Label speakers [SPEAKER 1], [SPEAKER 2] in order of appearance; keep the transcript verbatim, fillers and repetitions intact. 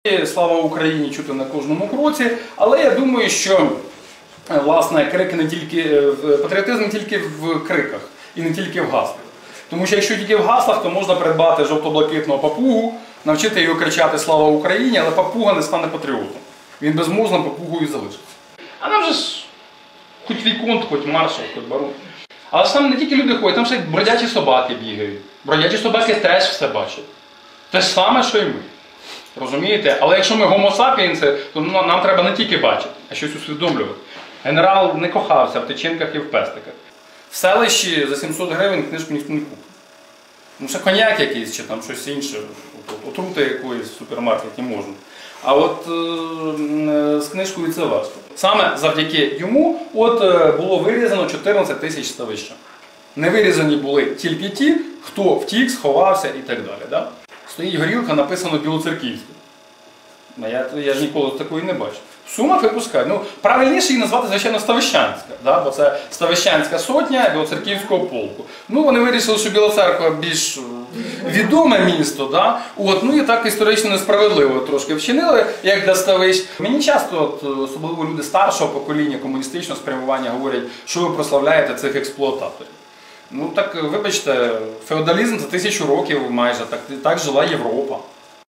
[SPEAKER 1] Слава Україні чути на кожному кроці, але я думаю, що власне крики не тільки патріотизм не тільки в криках і не тільки в гаслах. Тому що якщо тільки в гаслах, то можна придбати жовто-блакитного папугу, навчити його кричати "Слава Україні", але папуга не стане патріотом. Він безмозглим папугою залишиться. А нам же ж хоч Віконт, хоч маршал, хоч барон. Але ж там не тільки люди ходять, там ще й бродячі собаки бігають. Бродячі собаки теж все бачать. Те ж саме, що й ми. Розумієте? Але якщо ми гомо-сапіенси, то нам треба не тільки бачити, а щось усвідомлювати. Генерал не кохався в тичинках і в пестиках. В селищі за сімсот гривень книжку ніхто не купить. Ну, ще коньяк якийсь, чи там щось інше, отрути якоїсь в супермаркеті можна. А от е з книжкою це важко. Саме завдяки йому от е було вирізано чотирнадцять тисяч ставища. Не вирізані були тільки ті, хто втік, сховався і так далі. Да? Стоїть горілка, написано Білоцерківська. Я, я ж ніколи такої не бачив. В Сумах випускають. Ну, правильніше її назвати, звичайно, Ставищанська. Да? Бо це Ставищанська сотня Білоцерківського полку. Ну, вони вирішили, що Біла Церква більш відоме місто. Да? От, ну і так історично несправедливо трошки вчинили, як для Ставищ. Мені часто, от, особливо люди старшого покоління комуністичного спрямування, говорять, що ви прославляєте цих експлуататорів. Ну так, вибачте, феодалізм за тисячу років майже, так, так жила Європа.